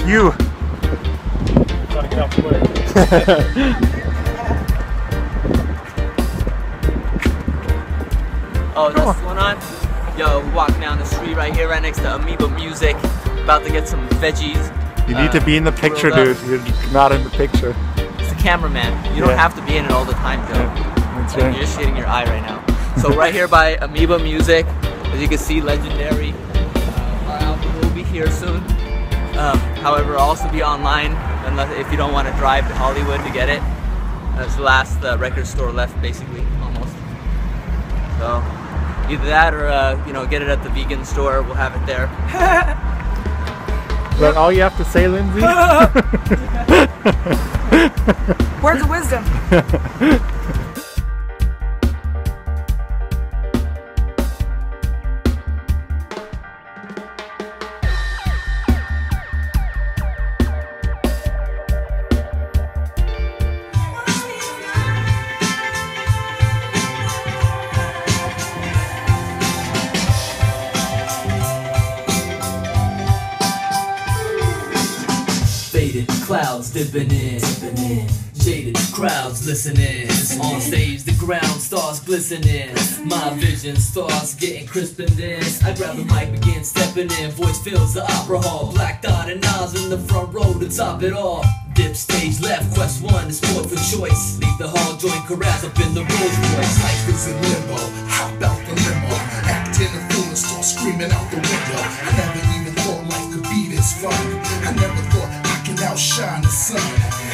You. Gotta get out the way. Oh, that's what's going on? Yo, we're walking down the street right here, right next to Amoeba Music. About to get some veggies. You need to be in the picture, dude. You're not in the picture. It's the cameraman. You don't have to be in it all the time, Joe. That's Like, right. you're just hitting your eye right now. So right here by Amoeba Music, as you can see, legendary. Our album will be here soon. However, it'll also be online, unless if you don't want to drive to Hollywood to get it. That's the last record store left, basically, almost. So either that or you know, get it at the vegan store. We'll have it there. Is that all you have to say, Lindsay? Words of wisdom. Faded clouds dipping in, jaded crowds listening. On stage the ground starts glistening, my vision starts getting crisp in this. I grab the mic, begin stepping in, voice fills the opera hall. Black Dot and Nas in the front row to top it all. Dip stage left, quest one is sport for choice. Leave the hall, join Carranza up in the Rolls Royce. Life is in limbo, hop out the limo, acting a fool and start screaming out the window. I never even thought life could be this fun. I never thought I could outshine the sun.